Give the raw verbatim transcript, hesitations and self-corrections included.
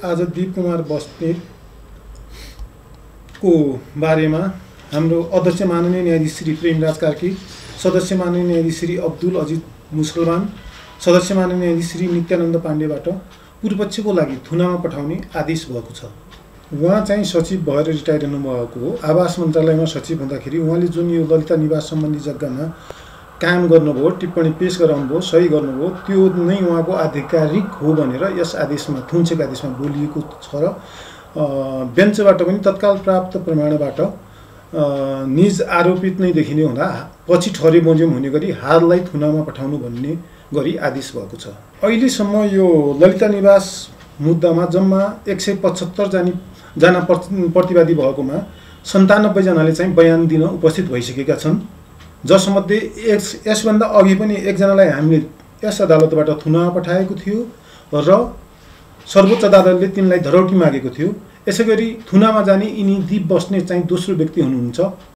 आज दीप कुमार बस्नेत को बारेमा हाम्रो अध्यक्ष माननीय न्यायाधीश श्री प्रेमराज कार्की, सदस्य माननीय न्यायाधीश श्री अब्दुल अजिज मुसलमान, सदस्य माननीय न्यायाधीश श्री नित्यानन्द पाण्डेबाट पूर्वपक्षको लागि थुनामा पठाउने आदेश भएको छ। उहाँ चाहिँ सचिव भएर रिटायर हुनुभएको हो। आवास मन्त्रालयमा सचिव हुँदाखेरि उहाँले जुन यो ललिता निवास सम्बन्धी जग्गामा काम गर्नुभयो, टिप्पणी पेश गराउनुभयो, सही गर्नुभयो, त्यो नै उहाँको आधिकारिक हो भनेर यस आदेशमा थुन्सेको आदेशमा बोलिएको छ र बेन्चबाट पनि तत्काल प्राप्त प्रमाणबाट निज आरोपित नै देखिने हुँदा पछि ठहरे बमोजिम हुने गरी हाललाई थुनामा पठाउनु भन्ने गरी आदेश भएको छ। अहिलेसम्म यो ललिता निवास मुद्दामा जम्मा एक सय पचहत्तर जानी जना प्रतिवादी भएकोमा सन्तानब्बे जनाले चाहिँ बयान दिन उपस्थित भइसकेका छन्, जसमध्ये यस यसभन्दा अघि पनि एकजनालाई हामीले यस अदालतबाट थुनामा पठाएको थियो र सर्वोच्च अदालतले तिनलाई धरौटी मागेको थियो। यसैगरी थुनामा जाने यिनी दीप बस्नेत चाहिँ दोस्रो व्यक्ति हुनुहुन्छ।